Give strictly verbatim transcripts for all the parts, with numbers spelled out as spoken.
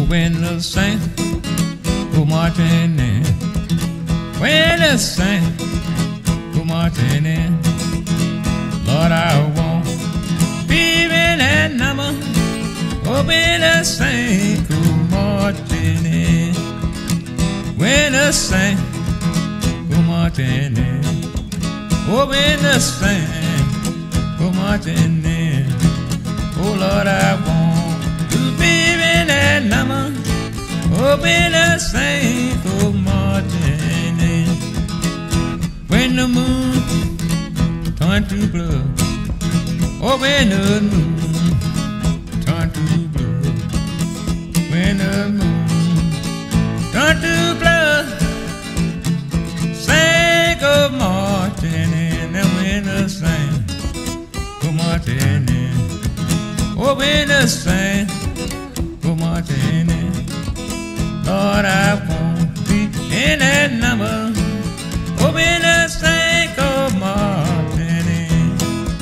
when the saints go marching in, when the saints go marching in, Lord, I won't be in that number. Oh, when the saints go marching in, when the saints go marching in, oh, when the saints go marching in, oh, Lord, I want to be in that number. Oh, when the saints go marching in, when the moon turn to blood, oh, when the moon turn to blood, when the moon turn to blood, saints go marching in, and when the saints go marching in, oh, when the saints go marching in, Lord, I won't be in that number. Oh, when the saints go marching in,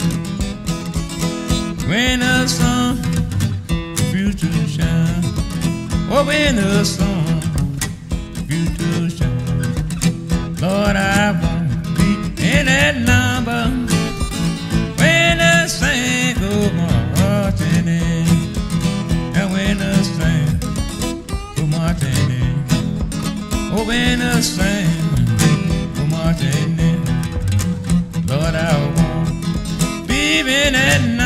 when the sun refuse to shine, oh, when the sun refuse to shine, Lord, I won't be in that number. When the saints go marching in, and when the saints go marching in, oh, when the saints go marching in, Lord, I won't be in that